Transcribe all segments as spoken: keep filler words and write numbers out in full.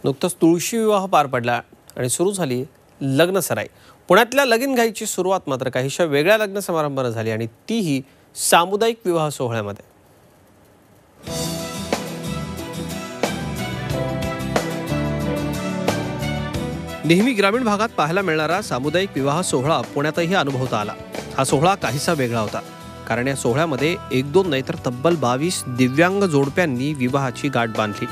नुकताच तुळशी विवाह पार पडला आणि सुरू झाली लग्न सराई। पुण्यातल्या लगीन घाईची सुरुवात मात्र काहीशा वेगळ्या लग्न समारंभाने झाली आणि तीही सामुदायिक विवाह सोहळ्यामध्ये। नेहमी ग्रामीण भागात पाहायला मिळणारा सामुदायिक विवाह सोहळा पुण्यातही अनुभवता आला। हा सोहळा काहीसा वेगळा होता, कारण या सोहळ्यामध्ये एक दोन नाही तर तब्बल बावीस दिव्यांग जोडप्यांनी विवाहाची गाठ बांधली।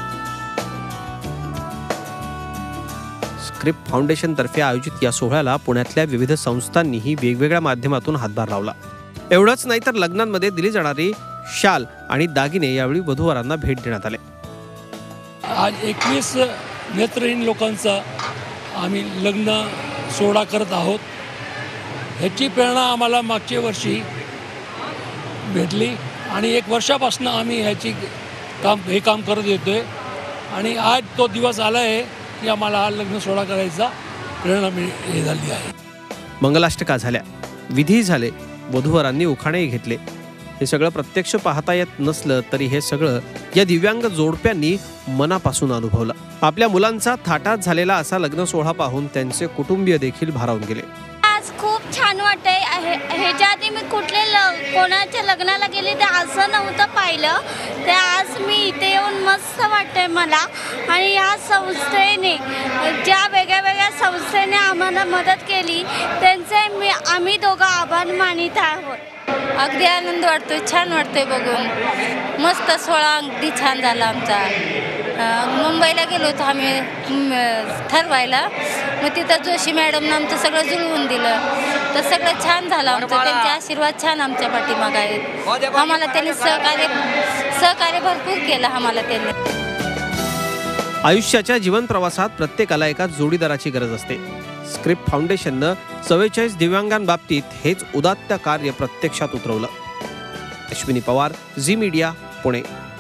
स्क्रिप्ट फाउंडेशन तर्फे आयोजित या सोहळ्याला पुण्यातल्या विविध संस्थांनीही वेगवेगळ्या माध्यमातून हातभार लावला। एवढंच नाही तर लग्नांमध्ये दिली जाणारी शाल आणि दागिने यावेळी वधूवरांना भेट देण्यात आले। आज एकवीस नेत्रहीन लोकांचा आम्ही लग्न सोहळा करत आहोत। ह्याची प्रेरणा आम्हाला मागच्या वर्षी भेटली आणि एक वर्षापासून आम्ही ह्याची काम हे काम करत येतोय आणि आज तो दिवस आला आहे की आम्हाला हा लग्न सोहळा करायचा प्रेरणा मिळ झाली आहे। मंगलाष्टका झाल्या, विधी झाले, वधूवरांनी उखाणेही घेतले। हे सगळं प्रत्यक्ष पाहता येत नसलं तरी हे सगळं या दिव्यांग जोडप्यांनी मनापासून अनुभवलं। आपल्या मुलांचा थाटात झालेला असा लग्न सोहळा पाहून त्यांचे कुटुंबीय देखील भारावून गेले। आज खूप छान वाटतंय। ह्याच्या आधी मी कुठले कोणाच्या लग्नाला गेले ते असं नव्हतं पाहिलं, ते आज मी इथे येऊन मस्त वाटतंय मला। आणि या संस्थेने ज्या वेगळ्या वेगळ्या संस्थेने आम्हाला मदत केली त्यांचे मी आम्ही दोघं आभार मानित आहोत। अगदी आनंद वाटतोय, छान वाटतंय बघून। मस्त सोहळा अगदी छान झाला आमचा। मुंबईला गेलो होतो आम्ही ठरवायला, मग तिथं जोशी मॅडमनं आमचं सगळं जुळवून दिलं, तर सगळं छान झालं आमचं। त्यांचे आशीर्वाद छान आमच्या पाठीमागे आहेत। आम्हाला त्यांनी सहकार्य सहकार्य भरपूर केलं आम्हाला त्यांनी। आयुष्याच्या जीवन प्रवासात प्रत्येकाला एका जोडीदाराची गरज असते। स्क्रिप्ट फाउंडेशननं चव्वेचाळीस दिव्यांगांबाबतीत हेच उदात्त कार्य प्रत्यक्षात उतरवलं। अश्विनी पवार, झी मीडिया, पुणे।